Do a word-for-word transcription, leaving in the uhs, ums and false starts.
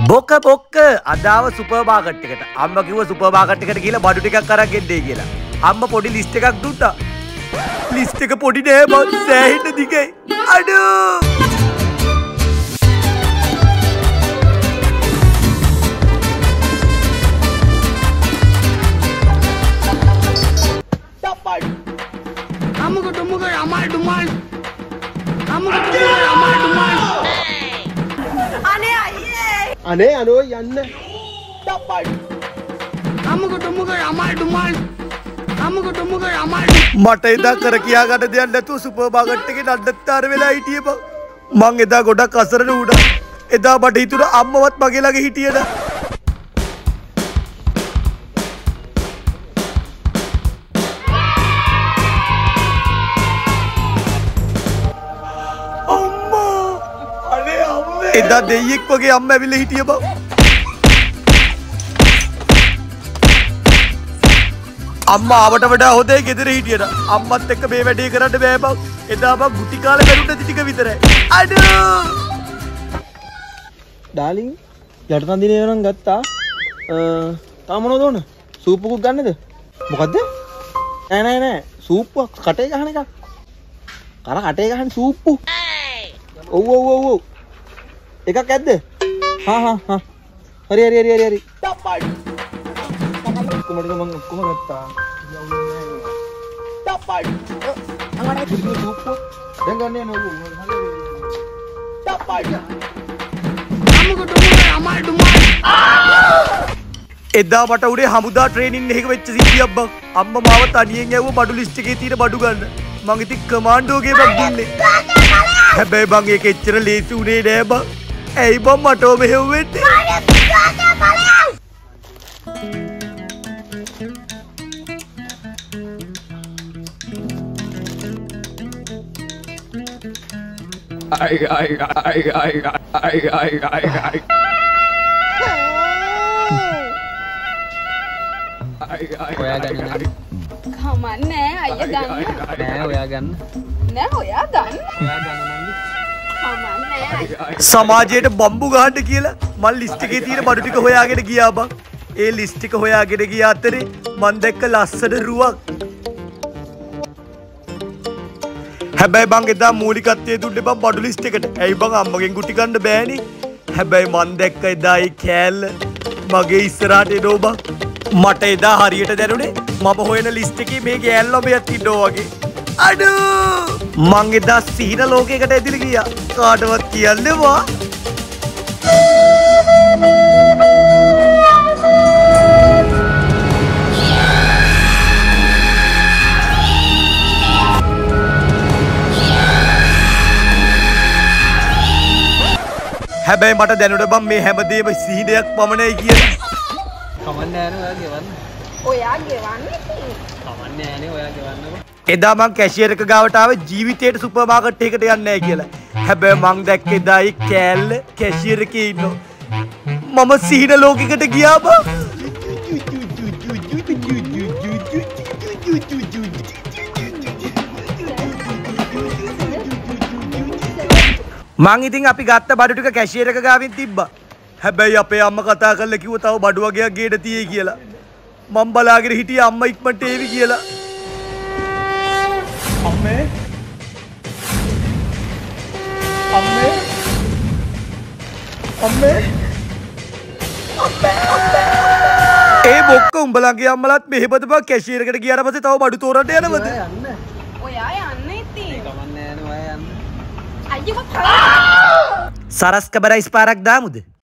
බොක බොක්ක අදාව super market එකට අම්මා කිව්වා සුපර් මාකට් එකට ගිහලා බඩු ටිකක් අරන් ගෙන්නයි කියලා. අම්මා පොඩි ලිස්ට් එකක් දුන්නා. ලිස්ට් එක පොඩි නෑ මං සෑහෙන්න දිගයි. අඩෝ. Dapat. Amuka tumuka amal dumal. Amuka tumuka amal dumal. Ane aye. Ane ano yanne. Dapat. Amuka tumuka amal dumal. Amuka tumuka amal. මට එදා කර කියා ගන්න දෙයක් නැතුව සුපර් මාකට් එකේ නඩත්තාර වෙලා හිටියේ බං. මං එදා ගොඩක් අසරණ වුණා. එදා මට හිතුණා අම්මවත් මගේ ළඟ හිටියද. එදා දෙයියෙක් වගේ අම්ම ඇවිල්ලා හිටිය බං. අම්මා ආවට වඩා හොඳයි ගෙදර හිටියට. අම්මත් එක්ක මේ වැඩේ කරන්න බෑ බං. එදා බං ගුටි කාලේ බැලුණා ටික විතරයි. අඩෝ. ඩාලින් යටතන් දිනේ නම් ගත්තා. අ තාම මොනවද ඕන? සූප් එකක් ගන්නද? මොකද්ද? නෑ නෑ නෑ. සූප් කටේ ගහන එකක්. කර කටේ ගහන සූප්. ඔව් ඔව් ඔව් ඔව්. එකක් ඇද්ද? හා හා හා. හරි හරි හරි හරි හරි. Dapat. කොහමද මම කොහම ගත්තා? Dapat. අංගනේ සූප් දැන් ගන්න යනවා. Dapat. Amuka tumuka amal dumal. එදා මට උඩේ හමුදා ට්‍රේනින් එකක වෙච්ච සිද්ධියක් බං. අම්මා මාව තනියෙන් ඇව්ව බඩු ලිස්ට් එකේ තියෙන බඩු ගන්න. මං ඉතින් කමාන්ඩෝගේ බං දුන්නේ. හැබැයි බං ඒක එච්චර ලේසි උනේ නෑ බං. ඇයි බං මටෝ මෙහෙම වෙන්නේ? Ay ay ay ay ay ay ay ay. ඔයා ගන්න නෑ. කමන්නේ අයියා ගන්න. නෑ ඔයා ගන්න. නෑ ඔයා ගන්න. ඔයා ගන්න නංගි. කමන්නේ. සමාජයට බම්බු ගහන්න කියලා මං ලිස්ට් එකේ තියෙන බඩු ටික හොයාගෙන ගියා බං. ඒ ලිස්ට් එක හොයාගෙන ගිය අතරේ මං දැක්ක ලස්සන රුවක්. හැබැයි බං එදා මූලිකත්වයේ දුන්නේ බං බඩු ලිස්ට් එකට. ඇයි බං අම්මගෙන් ගුටි ගන්න බෑනේ. හැබැයි මං දැක්ක එදා ඒ කෑල්ල මගේ ඉස්සරහට එනෝ බං. මට එදා හරියට දැනුනේ මම හොයන ලිස්ට් එකේ මේ කෑල්ලමයක් ඉන්නවා වගේ. අඩෝ මං එදා සිහින ලෝකයකට ඇදිලි ගියා. කාටවත් කියන්නවා. හැබැයි මට දැනුණ බං මේ හැමදේම සිහිනයක් පමණයි කියලා. කමන්නේ නෑනේ ඔයා ගෙවන්න. ඔයා ගෙවන්නේ කී? කමන්නේ නෑනේ ඔයා ගෙවන්නකො. එදා මං කැෂියර් එක ගාවට ආවේ ජීවිතේට සුපර් මාකට් එකකට යන්නේ නැහැ කියලා. හැබැයි මං දැක්ක එදා ඒ කෑල්ල කැෂියර් එකේ ඉන්නවා. මම සිහින ලෝකයකට ගියා බං. මං ඉතින් අපි ගත්ත බඩු ටික කැෂියර් එක ගාවින් තිබ්බා. හැබැයි අපේ අම්මා කතා කරලා කිව්වා තව බඩු වගේක් ගේන්න තියෙයි කියලා. මං බලාගෙන හිටියේ අම්මා ඉක්මනට ඒවි කියලා. අම්මේ අම්මේ අම්මේ ඒ බොක්ක උඹලගේ අම්මලාත් මෙහෙබද බං කැෂියර් එකට ගියාට පස්සේ තව බඩු තෝරන්න යනවද? යන්න. ඔයා යන්න ඉතින්. කමන්නේ නෑනේ ඔයා යන්න. අයියෝ සරස් කබරයිස් පාරක් දාමුද?